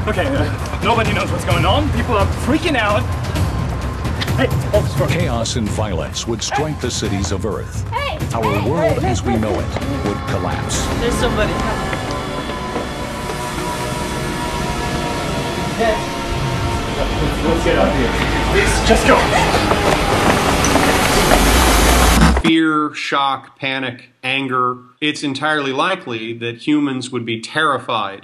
Okay, nobody knows what's going on. People are freaking out. Hey, chaos and violence would strike the cities of Earth. Our world as we know it would collapse. There's somebody coming. Let's get out of here. Please, just go. Fear, shock, panic, anger. It's entirely likely that humans would be terrified.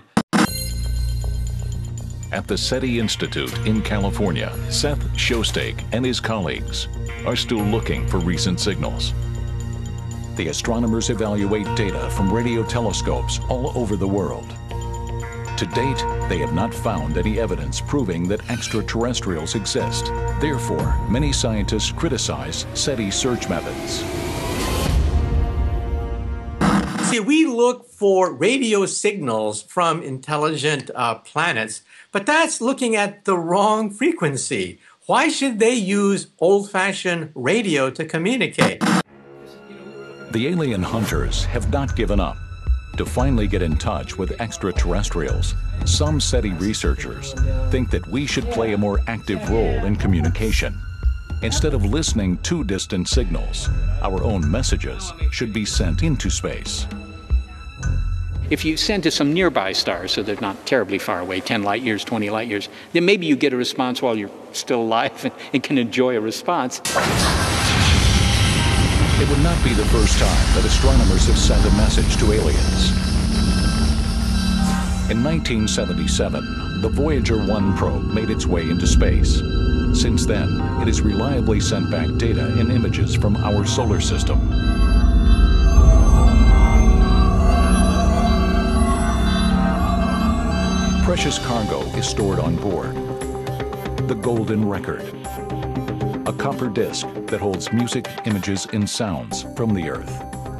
At the SETI Institute in California, Seth Shostak and his colleagues are still looking for recent signals. The astronomers evaluate data from radio telescopes all over the world. To date, they have not found any evidence proving that extraterrestrials exist. Therefore, many scientists criticize SETI search methods. See, we look for radio signals from intelligent planets, but that's looking at the wrong frequency. Why should they use old-fashioned radio to communicate? The alien hunters have not given up. To finally get in touch with extraterrestrials, some SETI researchers think that we should play a more active role in communication. Instead of listening to distant signals, our own messages should be sent into space. If you send to some nearby stars, so they're not terribly far away, 10 light years, 20 light years, then maybe you get a response while you're still alive and can enjoy a response. It would not be the first time that astronomers have sent a message to aliens. In 1977, the Voyager 1 probe made its way into space. Since then, it has reliably sent back data and images from our solar system. Precious cargo is stored on board. The Golden Record, a copper disc that holds music, images, and sounds from the Earth.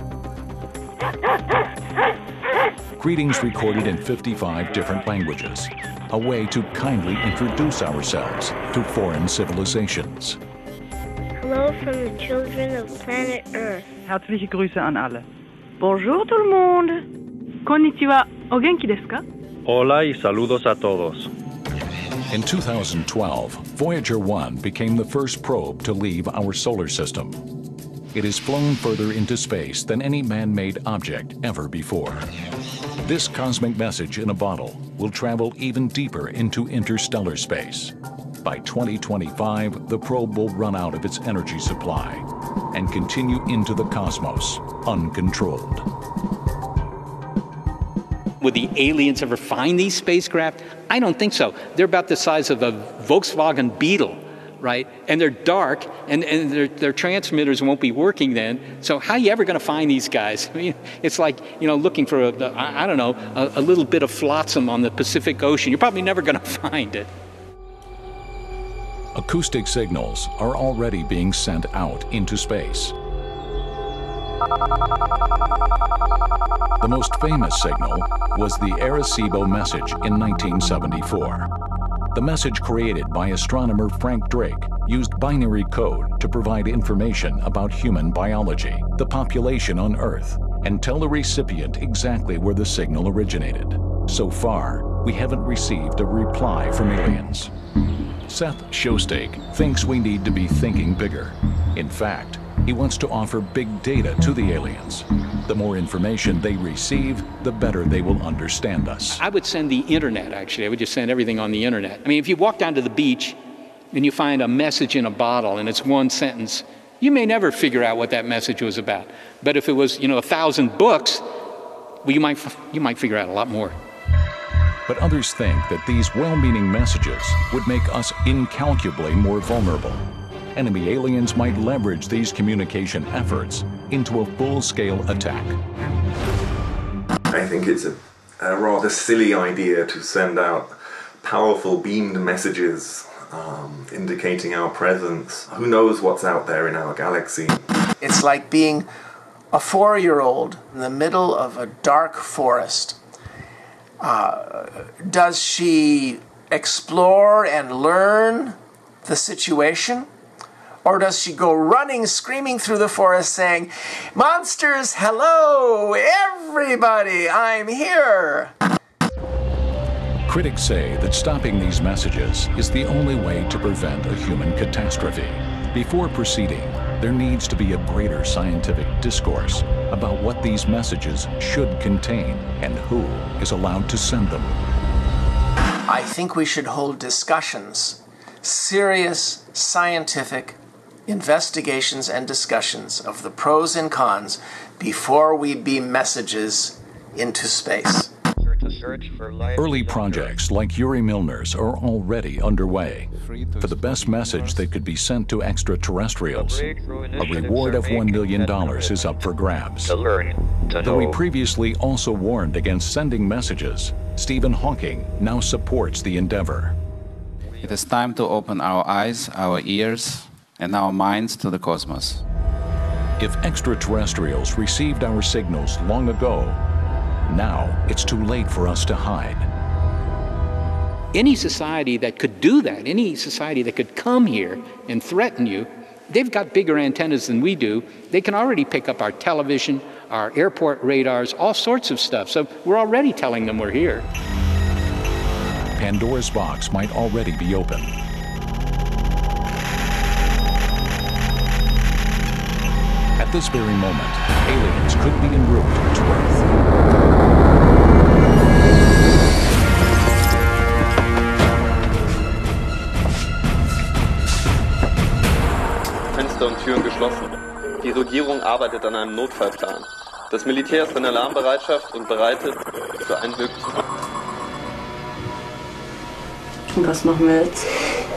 Greetings recorded in 55 different languages, a way to kindly introduce ourselves to foreign civilizations. Hello from the children of planet Earth. Herzliche Grüße an alle. Bonjour tout le monde. Konnichiwa. O genki desu ka? Hola y saludos a todos. In 2012, Voyager 1 became the first probe to leave our solar system. It has flown further into space than any man-made object ever before. This cosmic message in a bottle will travel even deeper into interstellar space. By 2025, the probe will run out of its energy supply and continue into the cosmos uncontrolled. Would the aliens ever find these spacecraft? I don't think so. They're about the size of a Volkswagen Beetle, right? And they're dark, and their transmitters won't be working then. So how are you ever going to find these guys? I mean, it's like, you know, looking for a little bit of flotsam on the Pacific Ocean. You're probably never going to find it. Acoustic signals are already being sent out into space. The most famous signal was the Arecibo message in 1974. The message created by astronomer Frank Drake used binary code to provide information about human biology, the population on Earth, and tell the recipient exactly where the signal originated. So far, we haven't received a reply from aliens. Seth Shostak thinks we need to be thinking bigger. In fact, he wants to offer big data to the aliens. The more information they receive, the better they will understand us. I would send the internet, actually. I would just send everything on the internet. I mean, if you walk down to the beach and you find a message in a bottle and it's one sentence, you may never figure out what that message was about. But if it was, 1,000 books, well, you might figure out a lot more. But others think that these well-meaning messages would make us incalculably more vulnerable. Enemy aliens might leverage these communication efforts into a full-scale attack. I think it's a rather silly idea to send out powerful beamed messages indicating our presence. Who knows what's out there in our galaxy? It's like being a 4-year-old in the middle of a dark forest. Does she explore and learn the situation? Or does she go running, screaming through the forest saying, "Monsters, hello, everybody, I'm here"? Critics say that stopping these messages is the only way to prevent a human catastrophe. Before proceeding, there needs to be a greater scientific discourse about what these messages should contain and who is allowed to send them. I think we should hold discussions, serious scientific investigations and discussions of the pros and cons before we beam messages into space. Early projects like Yuri Milner's are already underway. For the best message that could be sent to extraterrestrials, a reward of $1 million is up for grabs. Though he previously also warned against sending messages, Stephen Hawking now supports the endeavor. It is time to open our eyes, our ears, and our minds to the cosmos. If extraterrestrials received our signals long ago, now it's too late for us to hide. Any society that could do that, any society that could come here and threaten you, they've got bigger antennas than we do. They can already pick up our television, our airport radars, all sorts of stuff. So we're already telling them we're here. Pandora's box might already be open. At this very moment, aliens could be en route to Earth. Fenster und Türen geschlossen. Die Regierung arbeitet an einem Notfallplan. Das Militär ist in Alarmbereitschaft und bereitet für einen möglichen... Und was machen wir jetzt?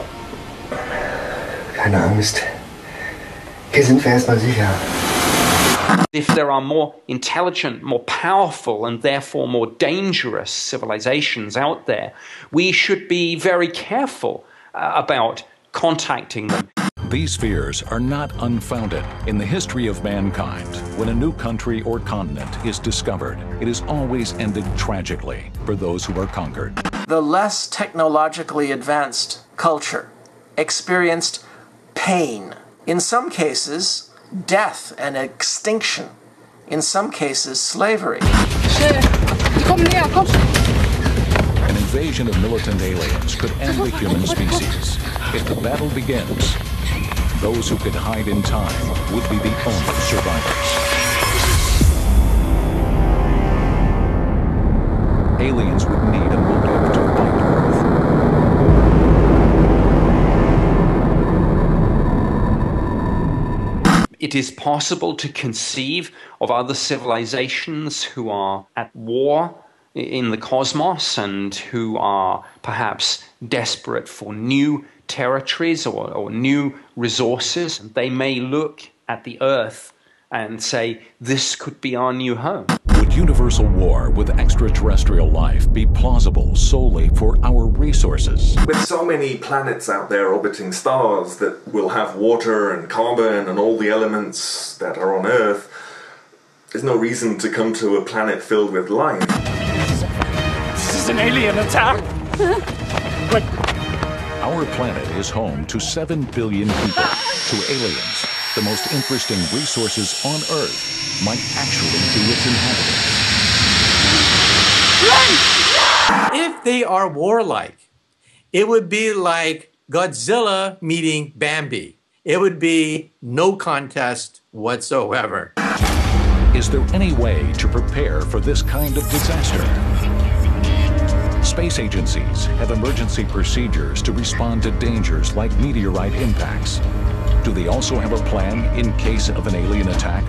Keine Angst. Hier sind wir erstmal sicher. If there are more intelligent, more powerful, and therefore more dangerous civilizations out there, we should be very careful about contacting them. These fears are not unfounded. In the history of mankind, when a new country or continent is discovered, it has always ended tragically for those who are conquered. The less technologically advanced culture experienced pain. In some cases, death and extinction. In some cases, slavery. An invasion of militant aliens could end the human species. If the battle begins, those who could hide in time would be the only survivors. Aliens would need a motive to fight Earth. It is possible to conceive of other civilizations who are at war in the cosmos and who are perhaps desperate for new territories or new resources. They may look at the Earth and say, this could be our new home. Would universal war with extraterrestrial life be plausible solely for our resources? With so many planets out there orbiting stars that will have water and carbon and all the elements that are on Earth, there's no reason to come to a planet filled with life. This is an alien attack! But our planet is home to 7 billion people. To aliens, the most interesting resources on Earth might actually be its inhabitants. If they are warlike, it would be like Godzilla meeting Bambi. It would be no contest whatsoever. Is there any way to prepare for this kind of disaster? Space agencies have emergency procedures to respond to dangers like meteorite impacts. Do they also have a plan in case of an alien attack?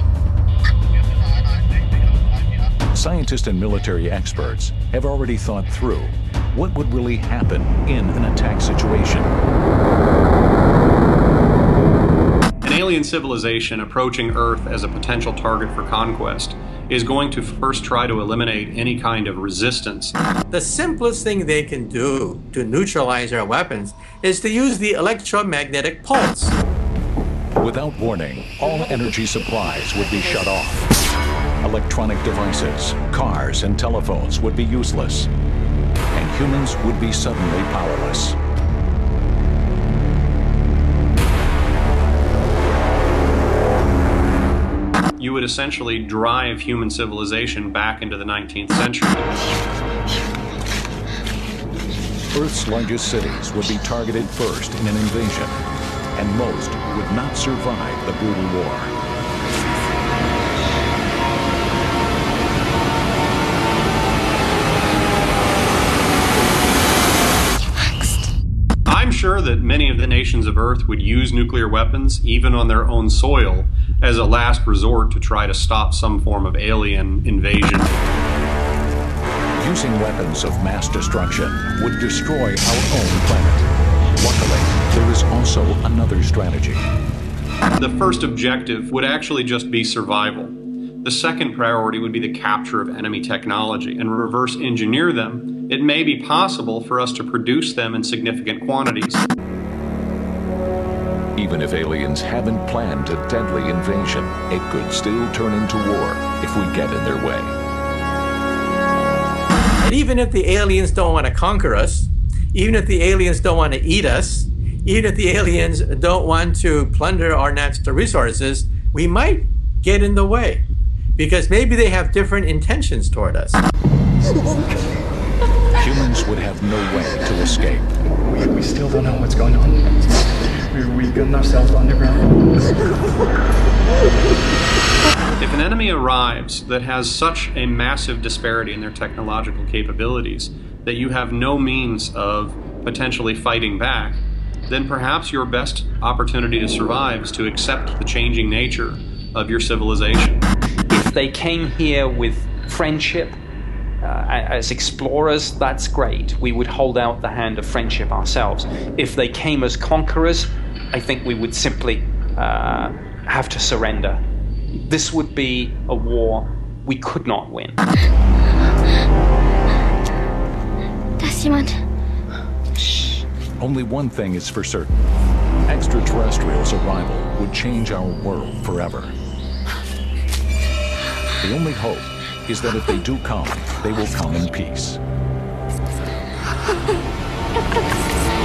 Scientists and military experts have already thought through what would really happen in an attack situation. An alien civilization approaching Earth as a potential target for conquest is going to first try to eliminate any kind of resistance. The simplest thing they can do to neutralize our weapons is to use the electromagnetic pulse. Without warning, all energy supplies would be shut off. Electronic devices, cars, and telephones would be useless, and humans would be suddenly powerless. You would essentially drive human civilization back into the 19th century. Earth's largest cities would be targeted first in an invasion, and most would not survive the brutal war. I'm sure that many of the nations of Earth would use nuclear weapons, even on their own soil, as a last resort to try to stop some form of alien invasion. Using weapons of mass destruction would destroy our own planet. Luckily, there is also another strategy. The first objective would actually just be survival. The second priority would be the capture of enemy technology and reverse engineer them. It may be possible for us to produce them in significant quantities. Even if aliens haven't planned a deadly invasion, it could still turn into war if we get in their way. And even if the aliens don't want to conquer us, even if the aliens don't want to eat us, even if the aliens don't want to plunder our natural resources, we might get in the way because maybe they have different intentions toward us. Humans would have no way to escape. We still don't know what's going on. We're weakening ourselves underground. If an enemy arrives that has such a massive disparity in their technological capabilities that you have no means of potentially fighting back, then perhaps your best opportunity to survive is to accept the changing nature of your civilization. If they came here with friendship, as explorers, that's great. We would hold out the hand of friendship ourselves. If they came as conquerors, I think we would simply have to surrender. This would be a war we could not win. Da ist jemand. Only one thing is for certain. Extraterrestrials' arrival would change our world forever. The only hope is that if they do come, they will come in peace.